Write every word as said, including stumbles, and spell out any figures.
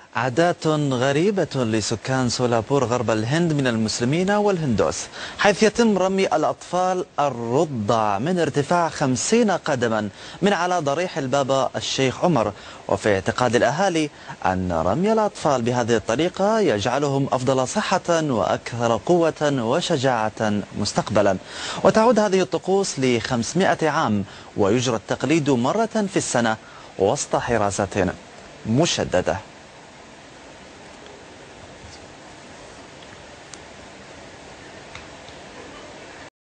عادات غريبة لسكان سولابور غرب الهند من المسلمين والهندوس، حيث يتم رمي الأطفال الرضع من ارتفاع خمسين قدما من على ضريح البابا الشيخ عمر. وفي اعتقاد الأهالي أن رمي الأطفال بهذه الطريقة يجعلهم أفضل صحة وأكثر قوة وشجاعة مستقبلا. وتعود هذه الطقوس لخمسمائة عام، ويجرى التقليد مرة في السنة وسط حراسة مشددة.